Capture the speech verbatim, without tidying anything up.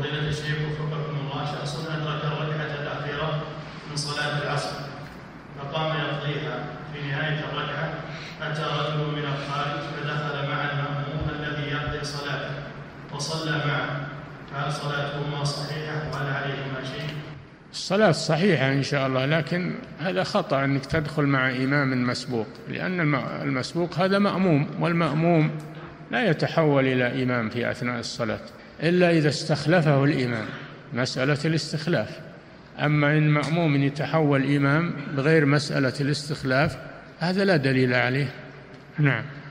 فضيلة الشيخ وفقكم الله، شخص أدرك الركعة الأخيرة من صلاة العصر فقام يقضيها، في نهاية الركعة أتى رجل من الخارج فدخل مع المأموم الذي يقضي صلاته وصلى معه، فهل صلاتهما صحيحة وهل عليهما شيء؟ الصلاة صحيحة إن شاء الله، لكن هذا خطأ أنك تدخل مع إمام مسبوق، لأن المسبوق هذا مأموم، والمأموم لا يتحول إلى إمام في أثناء الصلاة إلا إذا استخلفه الإمام، مسألة الاستخلاف. أما إن مأموم يتحول إمام بغير مسألة الاستخلاف هذا لا دليل عليه. نعم.